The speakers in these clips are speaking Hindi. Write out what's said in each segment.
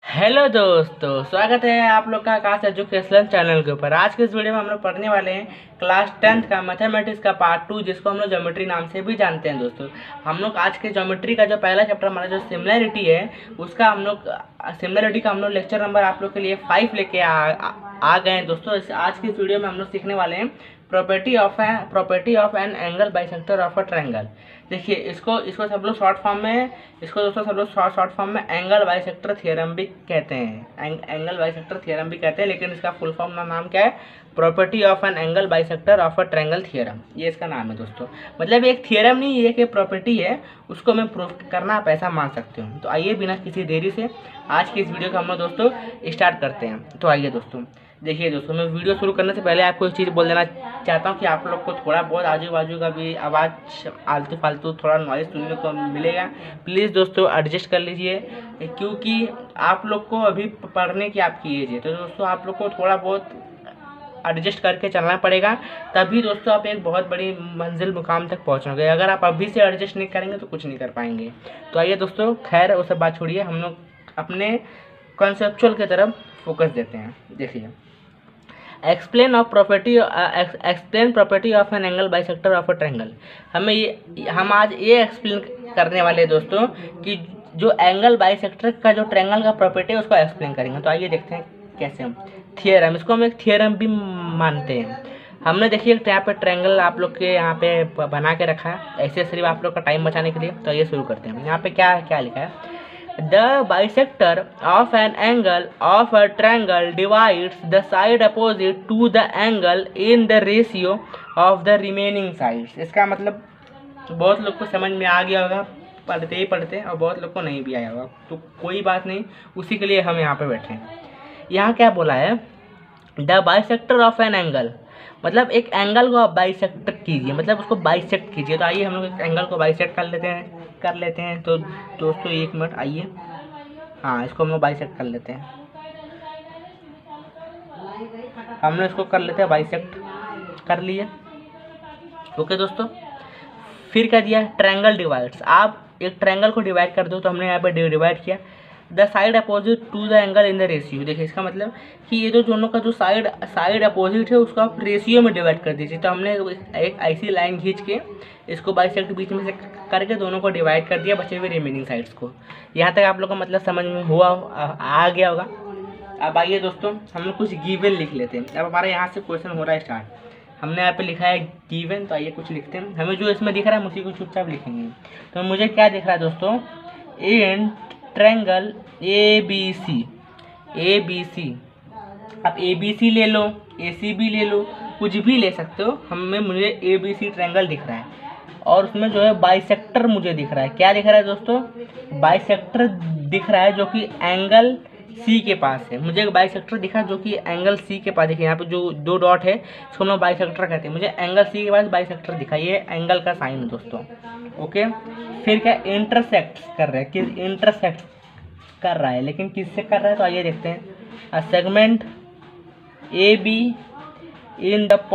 हेलो दोस्तों, स्वागत है आप लोग का आकाश एजुकेशनल चैनल के ऊपर। आज के इस वीडियो में हम लोग पढ़ने वाले हैं क्लास 10th का मैथमेटिक्स का पार्ट 2, जिसको हम लोग ज्योमेट्री नाम से भी जानते हैं। दोस्तों, हम लोग आज के ज्योमेट्री का जो पहला चैप्टर हमारा जो सिमिलरिटी है, उसका हम लोग सिमिलरिटी का हम लोग लेक्चर नंबर आप लोग के लिए 5 लेके आ गए हैं। दोस्तों, आज की इस वीडियो में हम लोग सीखने वाले हैं property of an angle bisector of a triangle. देखिए, इसको सब लोग शॉर्ट फॉर्म में शॉर्ट फॉर्म में एंगल बाइसेक्टर थ्योरम भी कहते हैं। एंगल बाइसेक्टर थ्योरम भी कहते हैं, लेकिन इसका फुल फॉर्म नाम क्या है? Property of an angle bisector of a triangle theorem, ये इसका नाम है। दोस्तों, मतलब एक थ्योरम नहीं, ये एक प्रॉपर्टी है, उसको मैं प्रूव करना आप ऐसा मान सकते हो। तो आइए बिना किसी देरी से आज की इस वीडियो को हम लोग दोस्तों स्टार्ट करते हैं। तो आइए दोस्तों, देखिए दोस्तों, मैं वीडियो शुरू करने से पहले आपको एक चीज़ बोल देना चाहता हूँ कि आप लोग को थोड़ा बहुत आजू बाजू का भी आवाज़ आलतू फालतू थोड़ा नॉइज़ सुनने को मिलेगा। प्लीज़ दोस्तों एडजस्ट कर लीजिए, क्योंकि आप लोग को अभी पढ़ने की आपकी एज है। तो दोस्तों, आप लोग को थोड़ा बहुत एडजस्ट करके चलना पड़ेगा, तभी दोस्तों आप एक बहुत बड़ी मंजिल मुकाम तक पहुँचोगे। अगर आप अभी से एडजस्ट नहीं करेंगे तो कुछ नहीं कर पाएंगे। तो आइए दोस्तों, खैर वो सब बात छोड़िए, हम लोग अपने कॉन्सेप्चुअल की तरफ फोकस देते हैं। देखिए, explain property of an angle bisector of a triangle. हम आज ये एक्सप्लेन करने वाले हैं दोस्तों कि जो एंगल बाइसेक्टर का जो ट्रायंगल का प्रॉपर्टी है उसको एक्सप्लेन करेंगे। तो आइए देखते हैं कैसे हम थियरम, इसको हम एक थियरम भी मानते हैं। हमने देखिए यहाँ पे ट्रायंगल आप लोग के यहाँ पे बना के रखा है, ऐसे सिर्फ आप लोग का टाइम बचाने के लिए। तो ये शुरू करते हैं। यहाँ पे क्या क्या लिखा है? The bisector of an angle of a triangle divides the side opposite to the angle in the ratio of the remaining sides। इसका मतलब बहुत लोग को समझ में आ गया होगा पढ़ते ही पढ़ते, और बहुत लोग को नहीं भी आया होगा। तो कोई बात नहीं, उसी के लिए हम यहाँ पे बैठे हैं। यहाँ क्या बोला है? The bisector of an angle, मतलब एक एंगल को आप बाइसेक्ट कीजिए, मतलब उसको बाइसेक्ट कीजिए। तो आइए हम लोग इस एंगल को बाइसेक्ट कर लेते हैं। तो दोस्तों एक मिनट, आइए, हाँ, इसको हम लोग बाइसेक्ट कर लेते हैं। हमने इसको कर लेते हैं, बाइसेक्ट कर लिए। ओके दोस्तों, फिर क्या दिया? Triangle divides. आप एक ट्रायंगल को डिवाइड कर दो, तो हमने यहाँ पे डिवाइड किया the side opposite to the angle in the ratio. देखिए, इसका मतलब कि ये जो दोनों का जो साइड अपोजिट है उसको आप रेशियो में डिवाइड कर दीजिए। तो हमने एक ऐसी लाइन खींच के इसको बाइसेक्ट बीच में से करके दोनों को डिवाइड कर दिया, बचे हुए रिमेनिंग साइड्स को। यहाँ तक आप लोग को मतलब समझ में हुआ, आ गया होगा। अब आइए दोस्तों, हम लोग कुछ गिवन लिख लेते हैं। अब हमारा यहाँ से क्वेश्चन हो रहा है स्टार्ट। हमने यहाँ पे लिखा है गिवन, तो आइए कुछ लिखते हैं। हमें जो इसमें दिख रहा है उसी को चुपचाप लिखेंगे। तो मुझे क्या दिख रहा है दोस्तों? इन ट्रायंगल ABC, आप ABC ले लो, ACB ले लो, कुछ भी ले सकते हो। मुझे ABC ट्रायंगल दिख रहा है, और उसमें जो है बाइसेक्टर मुझे दिख रहा है। क्या दिख रहा है दोस्तों? बाइसेक्टर दिख रहा है, जो कि एंगल C के पास है। मुझे एक बाइसेक्टर दिखा जो कि एंगल C के पास। देखिए यहाँ पे जो दो डॉट है, इसको हम लोग बाइसेक्टर कहते हैं। मुझे एंगल C के पास बाइसेक्टर दिखा, ये एंगल का साइन है दोस्तों। ओके, फिर क्या? इंटरसेक्ट कर रहा है, किस इंटरसेक्ट कर रहा है, लेकिन किससे कर रहा है? तो आइए देखते हैं। A segment AB in the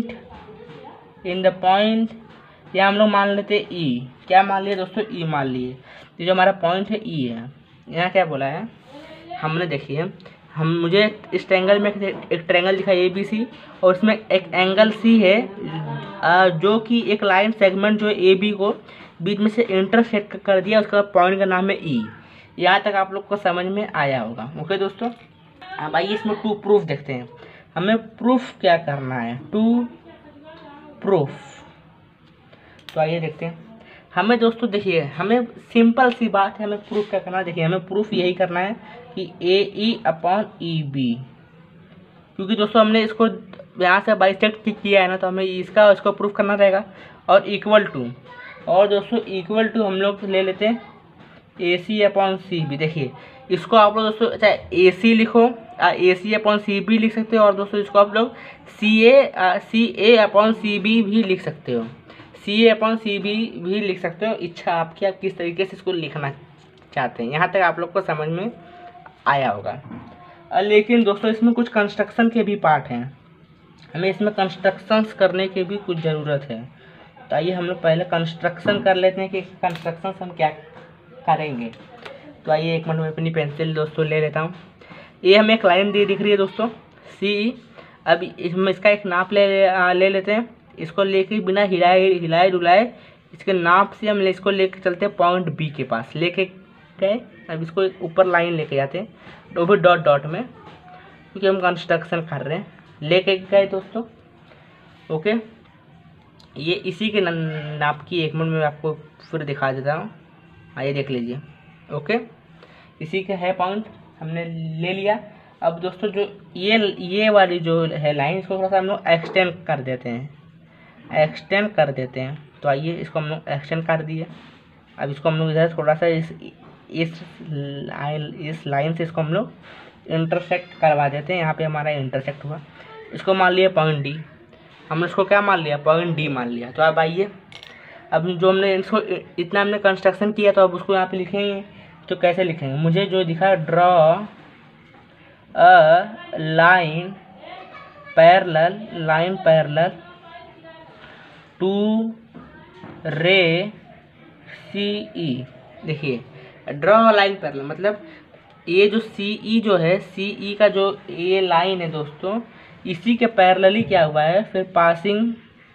point या हम लोग मान लेते हैं E। क्या मान लिए दोस्तों? E मान लिए। ये जो हमारा पॉइंट है E है। यहाँ क्या बोला है हमने? देखिए, मुझे इस ट्रायंगल में एक ट्रायंगल दिखा ABC, और उसमें एक एंगल C है, जो कि एक लाइन सेगमेंट जो है AB को बीच में से इंटरसेक्ट कर दिया, उसका पॉइंट का नाम है E। यहाँ तक आप लोग को समझ में आया होगा। ओके दोस्तों, अब आइए इसमें टू प्रूफ देखते हैं। हमें प्रूफ क्या करना है? To proof. तो आइए देखते हैं। हमें दोस्तों देखिए, हमें सिंपल सी बात है, हमें प्रूफ क्या करना है? देखिए, हमें प्रूफ यही करना है कि AE/EB, क्योंकि दोस्तों हमने इसको यहाँ से बाइसेक्ट किया है ना, तो हमें इसको प्रूफ करना रहेगा। और इक्वल टू, और दोस्तों इक्वल टू हम लोग ले लेते हैं AC/CB। देखिए, इसको आप लोग दोस्तों चाहे AC लिखो, AC/CB लिख सकते हो, और दोस्तों इसको आप लोग CA/CB भी लिख सकते हो, CA/CB भी लिख सकते हो। इच्छा आपकी, आप किस तरीके से इसको लिखना चाहते हैं। यहाँ तक आप लोग को समझ में आया होगा। लेकिन दोस्तों इसमें कुछ कंस्ट्रक्शन के भी पार्ट हैं, हमें इसमें कंस्ट्रक्शंस करने की भी कुछ ज़रूरत है। तो आइए हम लोग पहले कंस्ट्रक्शन कर लेते हैं कि कंस्ट्रक्शन हम क्या करेंगे। तो आइए एक मिनट में अपनी पेंसिल दोस्तों ले लेता हूँ। ये हमें एक लाइन दी दिख रही है दोस्तों सी। अब इसमें इसका एक नाप ले लेते हैं। इसको लेके बिना हिलाए डुलाए इसके नाप से हम इसको लेके चलते हैं पॉइंट बी के पास लेके गए। अब इसको ऊपर लाइन लेके जाते हैं, तो भी डॉट डॉट में, क्योंकि हम कंस्ट्रक्शन कर रहे हैं। लेके गए दोस्तों, ओके। ये इसी के नाप की, एक मिनट में आपको फिर दिखा देता हूँ। आइए देख लीजिए, ओके। इसी का है पॉइंट, हमने ले लिया। अब दोस्तों जो ये वाली जो है लाइन, इसको थोड़ा सा हम लोग एक्सटेंड कर देते हैं, तो आइए इसको हम लोग एक्सटेंड कर दिए। अब इसको हम लोग इधर थोड़ा सा इस लाइन से इसको हम लोग इंटरसेक्ट करवा देते हैं। यहाँ पे हमारा इंटरसेक्ट हुआ, इसको मान लिया पॉइंट डी। हमने इसको क्या मान लिया, पॉइंट डी मान लिया। तो अब आइए, अब जो हमने इसको इतना हमने कंस्ट्रक्शन किया, तो अब उसको यहाँ पे लिखेंगे। तो कैसे लिखेंगे, मुझे जो दिखा, draw a line parallel to ray C ई। देखिए, ड्रॉ लाइन पैरेलल मतलब ये जो सी ई जो है, सी ई का जो ये लाइन है दोस्तों, इसी के पैरेलल ही क्या हुआ है, फिर passing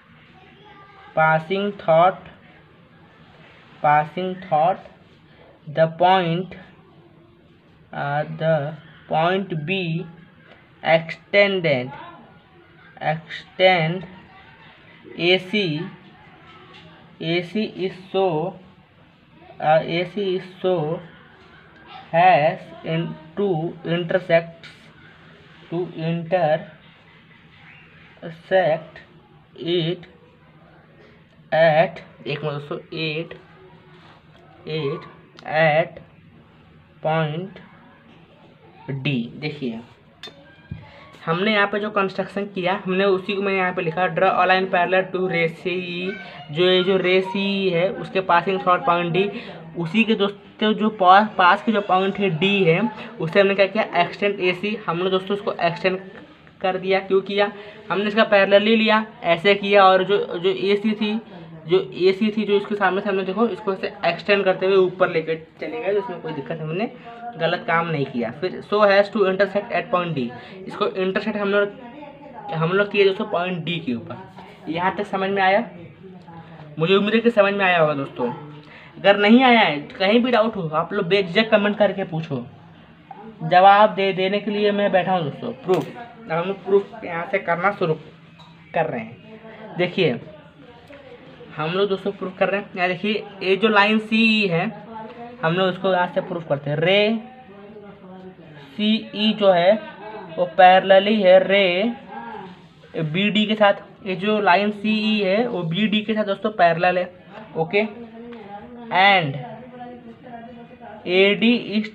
through the point B extend AC is so has to intersect it at एक मिनट दोस्तों, at पॉइंट डी। देखिए, हमने यहाँ पे जो कंस्ट्रक्शन किया, हमने उसी को मैंने यहाँ पे लिखा, draw a line parallel to ray C ई। ये जो रे सी ई है उसके पासिंग थॉट पॉइंट डी, उसी के दोस्तों जो पास के जो पॉइंट है डी है, उससे हमने क्या किया, एक्सटेंड ए सी। हमने दोस्तों उसको एक्सटेंड कर दिया। क्यों किया, हमने इसका पैरेलल ही लिया, ऐसे किया। और जो ए सी थी जो इसके सामने से, हमने देखो इसको ऐसे एक्सटेंड करते हुए ऊपर लेकर चले गए, जिसमें कोई दिक्कत, हमने गलत काम नहीं किया। फिर so has to intersect at point D, इसको इंटरसेक्ट हम लोग किए दोस्तों पॉइंट डी के ऊपर। यहाँ तक समझ में आया? मुझे उम्मीद है कि समझ में आया होगा दोस्तों। अगर नहीं आया है, कहीं भी डाउट हो, आप लोग बेझिझक कमेंट करके पूछो, जवाब देने के लिए मैं बैठा हूँ दोस्तों। प्रूफ, हम लोग प्रूफ यहाँ से करना शुरू कर रहे हैं। देखिए, हम लोग दोस्तों प्रूफ कर रहे हैं। यहाँ देखिए, ये जो लाइन सी ई है, हम लोग इसको यहाँ से प्रूफ करते हैं। रे सी ई जो है वो पैरेलली है रे बी डी के साथ। ये जो लाइन सी ई है वो बी डी के साथ दोस्तों पैरेलल है, okay. And A D is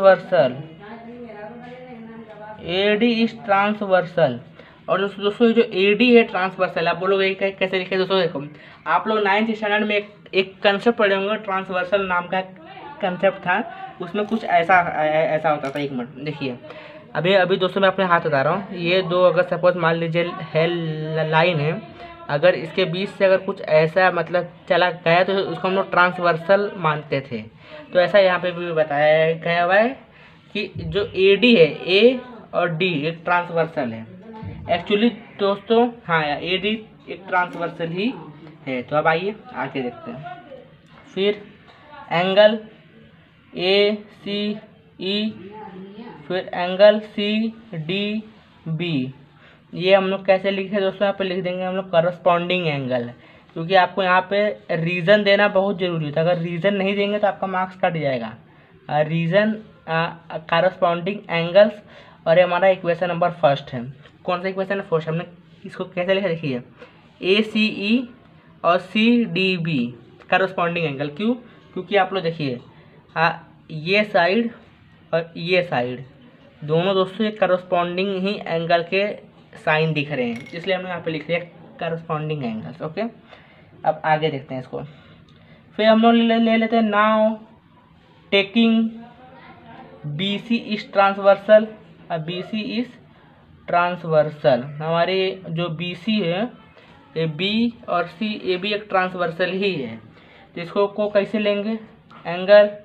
transversal. और दोस्तों जो ए डी है ट्रांसवर्सल, आप बोलोगे कैसे लिखे दोस्तों? देखो, आप लोग 9th स्टैंडर्ड में एक कंसेप्ट पढ़े होंगे, ट्रांसवर्सल नाम का कंसेप्ट था। उसमें कुछ ऐसा होता था। एक मिनट देखिए, अभी दोस्तों मैं अपने हाथ बता रहा हूँ। ये दो, अगर सपोज मान लीजिए है लाइन है, अगर इसके बीच से अगर कुछ ऐसा मतलब चला गया, तो उसको हम लोग ट्रांसवर्सल मानते थे। तो ऐसा यहाँ पे भी बताया गया हुआ है कि जो ए डी है, ए और डी एक ट्रांसवर्सल है एक्चुअली दोस्तों। हाँ, ए डी एक ट्रांसवर्सल ही है। तो अब आइए आगे देखते हैं। फिर एंगल ए सी ई, फिर एंगल सी डी बी, ये हम लोग कैसे लिखे दोस्तों? यहाँ पे लिख देंगे हम लोग करस्पॉन्डिंग एंगल, क्योंकि आपको यहाँ पे रीज़न देना बहुत ज़रूरी था। अगर रीज़न नहीं देंगे तो आपका मार्क्स कट जाएगा। रीज़न, करस्पॉन्डिंग एंगल्स, और ये हमारा इक्वेशन नंबर फर्स्ट है। कौन सा इक्वेशन है? फर्स्ट। हमने इसको कैसे लिखा देखिए, ए सी ई और C D B corresponding angle. क्यों? क्योंकि आप लोग देखिए, ये साइड और ये साइड दोनों दोस्तों एक करस्पॉन्डिंग ही एंगल के साइन दिख रहे हैं, इसलिए हमने यहाँ पे लिख दिया करस्पॉन्डिंग एंगल्स, ओके। अब आगे देखते हैं इसको। फिर हम लोग ले लेते हैं, now taking B C is transversal. अब बी सी इज ट्रांसवर्सल, हमारे जो बी सी है, ये बी और सी, ये भी एक ट्रांसवर्सल ही है। तो इसको कैसे लेंगे? Angle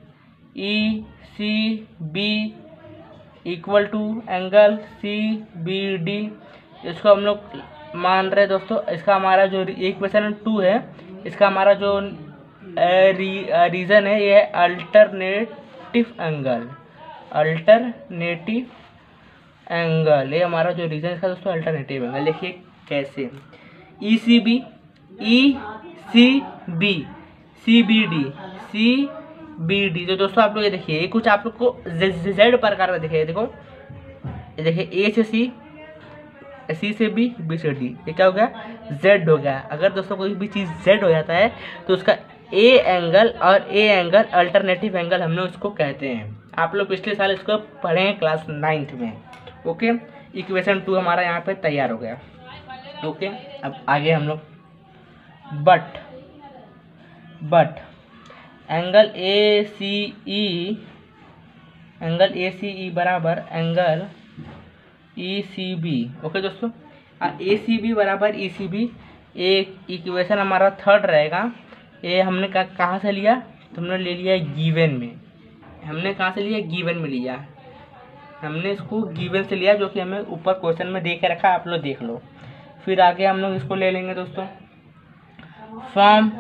E C B equal to angle C B D. इसको हम लोग मान रहे हैं दोस्तों, इसका हमारा जो इक्वेशन 2 है, इसका हमारा जो रीज़न है ये है अल्टरनेटिव एंगल। अल्टरनेटिव एंगल ये हमारा जो रीज़न इसका दोस्तों अल्टरनेटिव एंगल। देखिए कैसे, E C B C B D. तो दोस्तों आप लोग ये देखिए, ये कुछ आप लोग को जेड प्रकार का दिखेगा। देखो ये देखिए, ए से सी, सी से बी, बी से डी, ये क्या हो गया, जेड हो गया। अगर दोस्तों कोई भी चीज़ जेड हो जाता है तो उसका ए एंगल और ए एंगल अल्टरनेटिव एंगल हम लोग उसको कहते हैं। आप लोग पिछले साल इसको पढ़े हैं क्लास 9th में। ओके, इक्वेशन 2 हमारा यहाँ पे तैयार हो गया। ओके, अब आगे हम लोग but angle A C E बराबर angle E C B. Okay दोस्तों, ए सी बी बराबर ई सी बी एक इक्वेशन हमारा थर्ड रहेगा। ये हमने कहाँ से लिया, तुमने ले लिया गिवन में। हमने कहाँ से लिया, गिवन में लिया। हमने इसको गिवन से लिया, जो कि हमें ऊपर क्वेश्चन में दे के रखा, आप लोग देख लो। फिर आगे हम लोग इसको ले लेंगे दोस्तों, from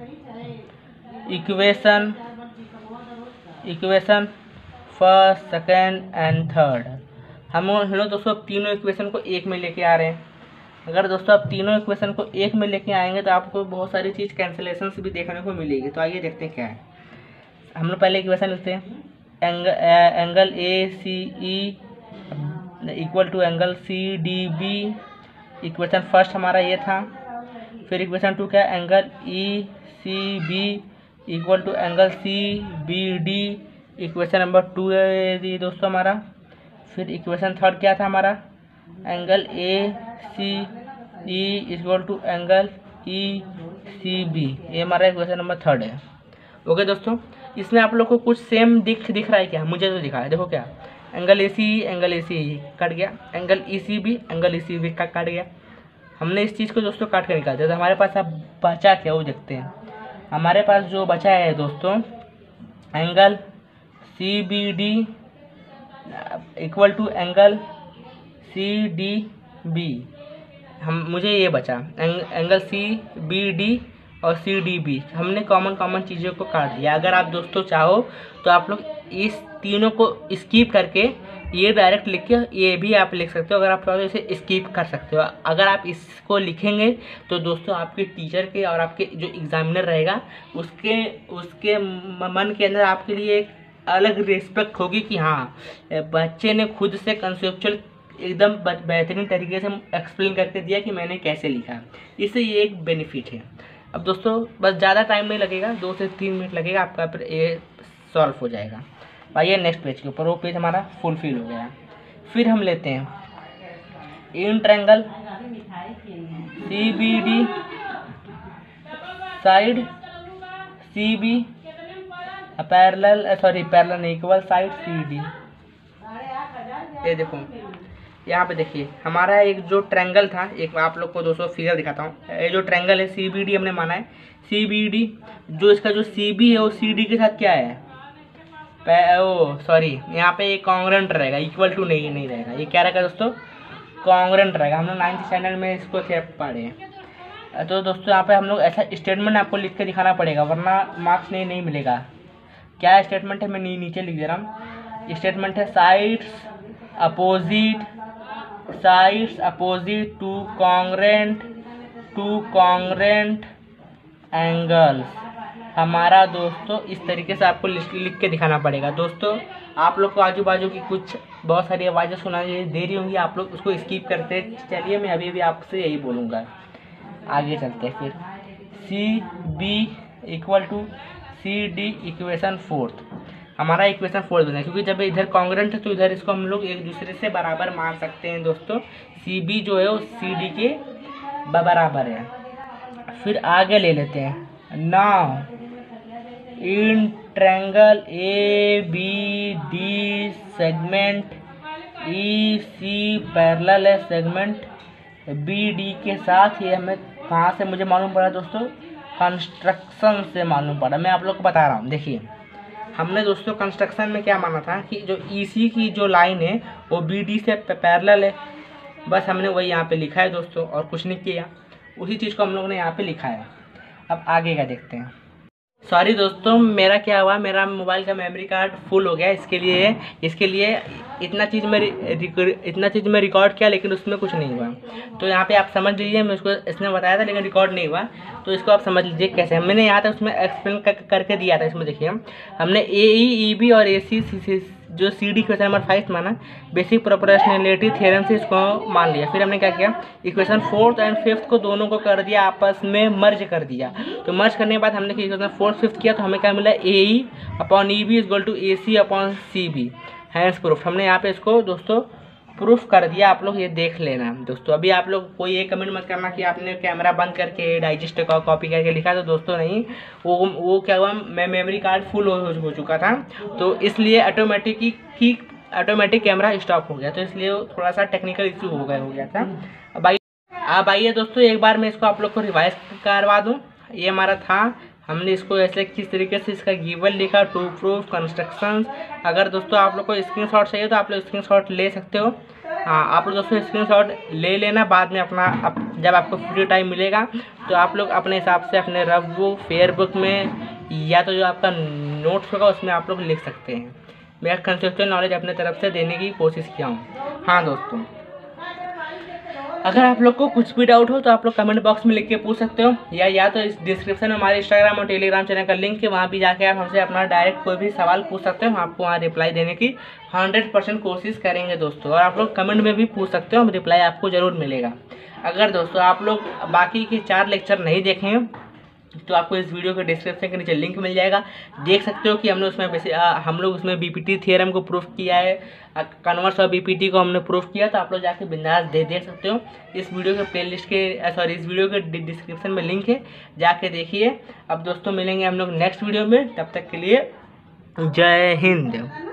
equation first, second and third. हम लोग दोस्तों तीनों इक्वेशन को एक में लेके आ रहे हैं। अगर दोस्तों आप तीनों इक्वेशन को एक में लेके आएंगे तो आपको बहुत सारी चीज़ कैंसिलेशंस भी देखने को मिलेगी। तो आइए देखते हैं क्या है। हम लोग पहले इक्वेशन लिखते हैं, angle A C E equal to angle C D B. Equation first हमारा ये था। फिर इक्वेशन 2 क्या, angle E C B equal to angle C B D. Equation number 2 है दोस्तों हमारा। फिर इक्वेशन थर्ड क्या था हमारा, angle A C E equal to angle E C B. ये हमारा इक्वेशन नंबर थर्ड है। ओके दोस्तों, इसमें आप लोग को कुछ सेम दिख रहा है क्या, मुझे तो दिखा है। देखो क्या, एंगल ए सी कट गया, angle E C B cut गया। हमने इस चीज़ को दोस्तों काट कर निकाल दिया। तो हमारे पास अब बचा क्या वो देखते हैं। हमारे पास जो बचा है दोस्तों, angle C B D equal to angle C D B. मुझे ये बचा एंगल सी बी डी और सी डी बी। हमने कॉमन चीज़ों को काट दिया। अगर आप दोस्तों चाहो तो आप लोग इस तीनों को स्किप करके ये डायरेक्ट लिख के ये भी आप लिख सकते हो। अगर आप चाहो तो इसे स्किप कर सकते हो। अगर आप इसको लिखेंगे तो दोस्तों आपके टीचर के और आपके जो एग्जामिनर रहेगा उसके मन के अंदर आपके लिए एक अलग रिस्पेक्ट होगी कि हाँ, बच्चे ने खुद से कंसेप्चुअल एकदम बेहतरीन तरीके से एक्सप्लेन करके दिया कि मैंने कैसे लिखा। इससे ये एक बेनिफिट है। अब दोस्तों बस ज़्यादा टाइम नहीं लगेगा, 2 से 3 मिनट लगेगा, आपका फिर ये सॉल्व हो जाएगा। आइए नेक्स्ट पेज के ऊपर, वो पेज हमारा फुलफिल हो गया। फिर हम लेते हैं in triangle C B D side C B parallel नहीं, इक्वल साइड सी डी। ये देखो यहाँ पे देखिए, हमारा एक जो ट्रायंगल था, एक आप लोग को दोस्तों फिगर दिखाता हूँ। ये जो ट्रायंगल है सी बी डी हमने माना है। सी बी डी जो इसका जो सी बी है वो सी डी के साथ क्या है, यहाँ पे ये कॉन्ग्रेंट रहेगा, इक्वल टू नहीं रहेगा। ये क्या रहेगा दोस्तों, कॉन्ग्रेंट रहेगा। हम लोग 9th स्टैंडर्ड में इसको पढ़े हैं। तो दोस्तों यहाँ पे हम लोग ऐसा स्टेटमेंट आपको लिख के दिखाना पड़ेगा, वरना मार्क्स नहीं मिलेगा। क्या स्टेटमेंट है, मैं नीचे लिख दे रहा हूँ। स्टेटमेंट है sides opposite to congruent angles. हमारा दोस्तों इस तरीके से आपको लिख के दिखाना पड़ेगा। दोस्तों आप लोग को आजू बाजू की कुछ बहुत सारी आवाज़ें सुनाई दे रही होंगी, आप लोग उसको स्किप करते चलिए। मैं अभी आपसे यही बोलूँगा। आगे चलते हैं। फिर C B equal to C D equation 4th। हमारा इक्वेशन 4th बना है, क्योंकि जब इधर कॉन्ग्रेंट है तो इधर इसको हम लोग एक दूसरे से बराबर मान सकते हैं दोस्तों। सी बी जो है वो सी डी के बराबर है। फिर आगे ले लेते हैं। Now in triangle A B D segment E C parallel है सेगमेंट बी डी के साथ। ये हमें कहाँ से मुझे मालूम पड़ा दोस्तों, कंस्ट्रक्शन से मालूम पड़ा। मैं आप लोग को बता रहा हूँ। देखिए हमने दोस्तों कंस्ट्रक्शन में क्या माना था कि जो ईसी की जो लाइन है वो बीडी से पैरेलल है, बस हमने वही यहाँ पे लिखा है दोस्तों, और कुछ नहीं किया। उसी चीज़ को हम लोगों ने यहाँ पे लिखा है। अब आगे का देखते हैं। सॉरी दोस्तों, मेरा क्या हुआ, मेरा मोबाइल का मेमोरी कार्ड फुल हो गया, इसके लिए इतना चीज़ मैं रिकॉर्ड किया, लेकिन उसमें कुछ नहीं हुआ। तो यहाँ पे आप समझ लीजिए, मैं उसको इसने बताया था लेकिन रिकॉर्ड नहीं हुआ, तो इसको आप समझ लीजिए कैसे। मैंने यहाँ तक उसमें एक्सप्लेन करके दिया था। इसमें देखिए हमने AE, EB और AC जो CD क्वेश्चन नंबर 5 माना, बेसिक प्रोपोर्शनैलिटी थ्योरम से इसको मान लिया। फिर हमने क्या किया, इक्वेशन 4th और 5th को दोनों को कर दिया, आपस में मर्ज कर दिया। तो मर्ज करने के बाद हमने इक्वेशन 4th 5th किया, तो हमें क्या मिला, AE upon EB is equal to AC upon CB, hence proof. हमने यहाँ पे इसको दोस्तों प्रूफ कर दिया, आप लोग ये देख लेना दोस्तों। अभी आप लोग कोई एक कमेंट मत करना कि आपने कैमरा बंद करके डाइजेस्ट का कॉपी करके लिखा, तो दोस्तों नहीं, वो क्या हुआ, मैं मेमोरी कार्ड फुल हो चुका था, तो इसलिए ऑटोमेटिक कैमरा स्टॉप हो गया, तो इसलिए थोड़ा सा टेक्निकल इशू हो गया था। अब आइए दोस्तों, एक बार मैं इसको आप लोग को रिवाइज करवा दूँ। ये हमारा था, हमने इसको ऐसे किस तरीके से इसका गिवन लिखा, टू प्रूफ कंस्ट्रक्शंस। अगर दोस्तों आप लोग को स्क्रीनशॉट चाहिए तो आप लोग स्क्रीनशॉट ले सकते हो। हाँ, आप लोग दोस्तों स्क्रीनशॉट ले लेना, बाद में जब आपको फ्री टाइम मिलेगा तो आप लोग अपने हिसाब से अपने रफ बुक, फेयर बुक में, या तो जो आपका नोट्स होगा उसमें आप लोग लिख सकते हैं। मैं कंसेप्चुअल नॉलेज अपने तरफ से देने की कोशिश किया हूँ। हाँ दोस्तों, अगर आप लोग को कुछ भी डाउट हो तो आप लोग कमेंट बॉक्स में लिख के पूछ सकते हो, या तो इस डिस्क्रिप्शन में हमारे इंस्टाग्राम और टेलीग्राम चैनल का लिंक है, वहाँ भी जाके आप हमसे अपना डायरेक्ट कोई भी सवाल पूछ सकते हो। हम आपको वहाँ रिप्लाई देने की 100% कोशिश करेंगे दोस्तों। और आप लोग कमेंट में भी पूछ सकते हो, रिप्लाई आपको ज़रूर मिलेगा। अगर दोस्तों आप लोग बाकी के 4 लेक्चर नहीं देखें तो आपको इस वीडियो के डिस्क्रिप्शन के नीचे लिंक मिल जाएगा, देख सकते हो कि हम लोग उसमें बीपीटी थ्योरम को प्रूफ किया है, कन्वर्स और बीपीटी को हमने प्रूफ किया। तो आप लोग जाके बिंदास देख सकते हो। इस वीडियो के डिस्क्रिप्शन में लिंक है, जाके देखिए। अब दोस्तों मिलेंगे हम लोग नेक्स्ट वीडियो में, तब तक के लिए जय हिंद।